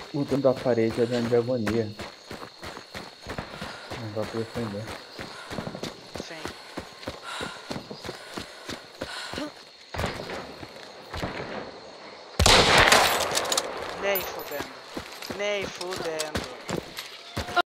O dono da parede é de agonia. Não dá pra defender. Sim. Nem fudendo. Nem fudendo.